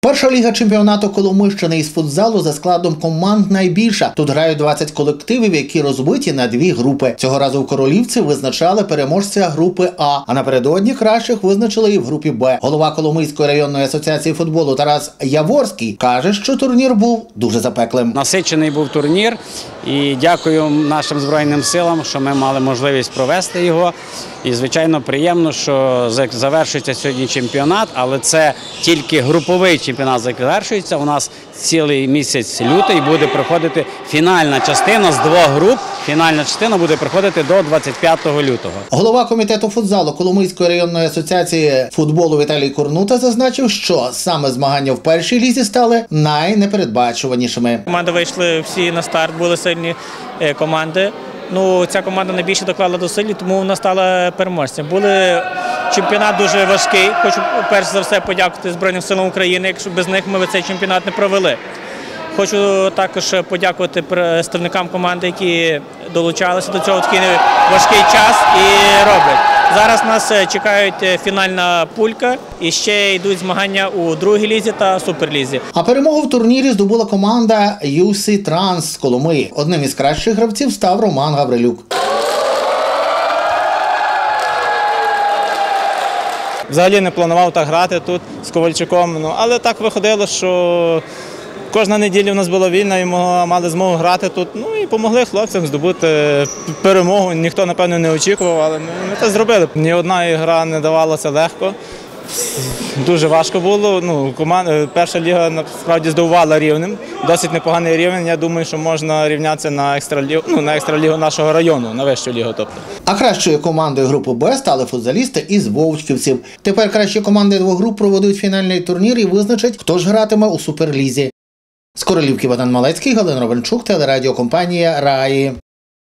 Перша ліга чемпіонату Коломийщини із футзалу за складом команд найбільша. Тут грають 20 колективів, які розбиті на дві групи. Цього разу в Королівці визначали переможця групи А напередодні кращих визначили і в групі Б. Голова Коломийської районної асоціації футболу Тарас Яворський каже, що турнір був дуже запеклим. Насичений був турнір і дякую нашим Збройним силам, що ми мали можливість провести його. І, звичайно, приємно, що завершується сьогодні чемпіонат, але це тільки груповий чемпіонат завершується. У нас цілий місяць лютий буде проходити фінальна частина з двох груп. Фінальна частина буде проходити до 25 лютого. Голова комітету футзалу Коломийської районної асоціації футболу Віталій Курнута зазначив, що саме змагання в першій лізі стали найнепередбачуванішими. Команди вийшли всі на старт, були сильні команди. Ця команда найбільше доклала зусиль, тому вона стала переможцем. Чемпіонат дуже важкий. Хочу перш за все подякувати Збройним силам України, якщо без них ми цей чемпіонат не провели. Хочу також подякувати представникам команди, які долучалися до цього в такий важкий час і роблять. Зараз нас чекають фінальна пулька і ще йдуть змагання у другій лізі та суперлізі. А перемогу в турнірі здобула команда UC Trans з Коломиї. Одним із кращих гравців став Роман Гаврилюк. Взагалі не планував так грати тут з Ковальчуком, але так виходило, що кожна неділя у нас була вільна і мали змогу грати тут. І допомогли хлопцям здобути перемогу. Ніхто, напевно, не очікував, але ми це зробили. Ні одна гра не давалася легко. Дуже важко було. Перша ліга насправді здивувала рівнем. Досить непоганий рівень. Я думаю, що можна рівнятися на екстралігу нашого району, на вищу лігу. А кращою командою групи Б стали футзалісти із Вовчківців. Тепер кращі команди двох груп проведуть фінальний турнір і визначать, хто ж гратиме у суперлізі. З Королівки Богдан Малецький, Галина Ровенчук, телерадіокомпанія «Раї».